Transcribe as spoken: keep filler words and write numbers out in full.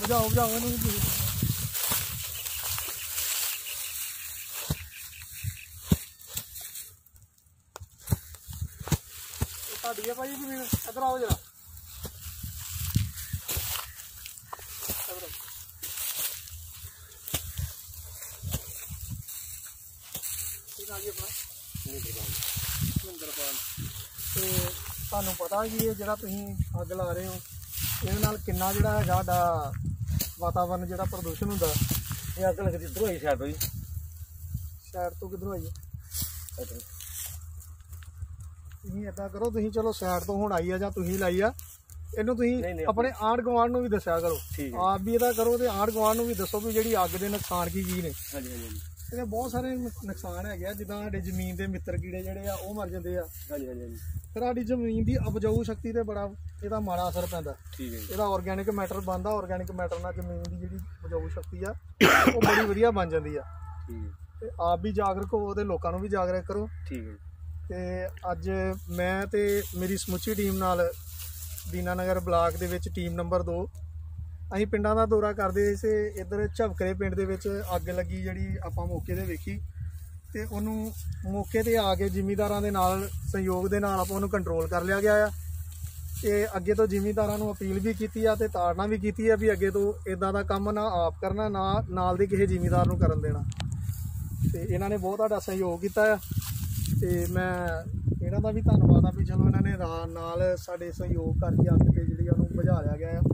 बुझाओ बुझाओ इन्हूं ਤੁਹਾਡੀ ਹੈ ਭਾਈ ਜ਼ਮੀਨ। ਇੱਧਰ ਆਓ ਜਰਾ। ਕੀ ਨਾਮ ਜੀ ਆਪਣਾ? ਮਹਿੰਦਰਪਾਲ। ਤੇ ਤੁਹਾਨੂੰ ਪਤਾ ਜੀ ਇਹ ਜਿਹੜਾ ਤੁਸੀਂ ਅੱਗ ਲਾ ਰਹੇ ਹੋ ਇਹਦੇ ਨਾਲ ਕਿੰਨਾ ਜਿਹੜਾ ਹੈਗਾ ਸਾਡਾ ਵਾਤਾਵਰਨ ਜਿਹੜਾ ਪ੍ਰਦੂਸ਼ਣ ਹੁੰਦਾ। ਇਹ ਅੱਗ ਲੱਗਦੀ ਇੱਧਰੋਂ ਆਈ ਸਾਈਡ ਤੋਂ ਜੀ। ਸਾਈਡ ਤੋਂ ਕਿੱਧਰੋਂ ਆਈ ਹੈ? ਤੁਸੀਂ ਇੱਦਾਂ ਕਰੋ, ਤੁਸੀਂ ਚਲੋ ਸਾਈਡ ਤੋਂ ਹੁਣ ਆਈ ਆ ਜਾਂ ਤੁਸੀਂ ਲਾਈ ਆ, ਇਹਨੂੰ ਤੁਸੀਂ ਆਪਣੇ ਆਂਢ ਗੁਆਂਢ ਨੂੰ ਵੀ ਦੱਸਿਆ ਕਰੋ। ਆਪ ਵੀ ਇਹਦਾ ਕਰੋ ਤੇ ਆਂਢ ਗੁਆਂਢ ਨੂੰ ਵੀ ਦੱਸੋ ਵੀ ਜਿਹੜੀ ਅੱਗ ਦੇ ਨੁਕਸਾਨ ਕੀ ਕੀ ਨੇ। ਹਾਂਜੀ ਹਾਂਜੀ। ਇਹਦੇ ਬਹੁਤ ਸਾਰੇ ਨੁਕਸਾਨ ਹੈਗੇ ਆ, ਜਿੱਦਾਂ ਸਾਡੇ ਜ਼ਮੀਨ ਦੇ ਮਿੱਤਰ ਕੀੜੇ ਜਿਹੜੇ ਆ ਉਹ ਮਰ ਜਾਂਦੇ ਆ। ਹਾਂਜੀ ਹਾਂਜੀ। ਫਿਰ ਸਾਡੀ ਜ਼ਮੀਨ ਦੀ ਉਪਜਾਊ ਸ਼ਕਤੀ ਤੇ ਬੜਾ ਇਹਦਾ ਮਾੜਾ ਅਸਰ ਪੈਂਦਾ। ਠੀਕ ਹੈ। ਇਹਦਾ ਆਰਗੈਨਿਕ ਮੈਟਰ ਬਣਦਾ, ਆਰਗੈਨਿਕ ਮੈਟਰ ਨਾਲ ਜ਼ਮੀਨ ਦੀ ਜਿਹੜੀ ਉਪਜਾਊ ਸ਼ਕਤੀ ਆ ਉਹ ਬੜੀ ਵਧੀਆ ਬਣ ਜਾਂਦੀ ਆ। ਠੀਕ ਹੈ। ਤੇ ਆਪ ਵੀ ਜਾਗਰੂਕ ਹੋਵੋ ਤੇ ਲੋਕਾਂ ਨੂੰ ਵੀ ਜਾਗਰੂਕ ਕਰੋ। ਠੀਕ ਹੈ। ਤੇ ਅੱਜ ਮੈਂ ਤੇ ਮੇਰੀ ਸਮੁੱਚੀ ਟੀਮ ਨਾਲ ਦੀਨਾਨਗਰ ਬਲਾਕ ਦੇ ਵਿੱਚ ਟੀਮ ਨੰਬਰ ਦੋ ਅਸੀਂ ਪਿੰਡਾਂ ਦਾ ਦੌਰਾ ਕਰਦੇ ਸੀ। ਇੱਧਰ ਝਬਕਰੇ ਪਿੰਡ ਦੇ ਵਿੱਚ ਅੱਗ ਲੱਗੀ ਜਿਹੜੀ ਆਪਾਂ ਮੌਕੇ 'ਤੇ ਵੇਖੀ ਤੇ ਉਹਨੂੰ ਮੌਕੇ 'ਤੇ ਆ ਕੇ ਜ਼ਿਮੀਂਦਾਰਾਂ ਦੇ ਨਾਲ ਸਹਿਯੋਗ ਦੇ ਨਾਲ ਆਪਾਂ ਉਹਨੂੰ ਕੰਟਰੋਲ ਕਰ ਲਿਆ ਗਿਆ ਆ। ਤੇ ਅੱਗੇ ਤੋਂ ਜ਼ਿਮੀਂਦਾਰਾਂ ਨੂੰ ਅਪੀਲ ਵੀ ਕੀਤੀ ਆ ਤੇ ਤਾੜਨਾ ਵੀ ਕੀਤੀ ਆ ਵੀ ਅੱਗੇ ਤੋਂ ਇੱਦਾਂ ਦਾ ਕੰਮ ਨਾ ਆਪ ਕਰਨਾ, ਨਾ ਨਾਲ ਦੇ ਕਿਸੇ ਜ਼ਿਮੀਂਦਾਰ ਨੂੰ ਕਰਨ ਦੇਣਾ। ਤੇ ਇਹਨਾਂ ਨੇ ਬਹੁਤ ਸਾਡਾ ਸਹਿਯੋਗ ਕੀਤਾ ਆ ਤੇ ਮੈਂ ਇਹਨਾਂ ਦਾ ਵੀ ਧੰਨਵਾਦ ਆ ਵੀ ਚਲੋ ਇਹਨਾਂ ਨੇ ਨਾਲ ਸਾਡੇ ਸਹਿਯੋਗ ਕਰਕੇ ਅੱਗ ਤੇ ਜਿਹੜੀ ਉਹਨੂੰ ਬੁਝਾ ਲਿਆ ਗਿਆ ਆ।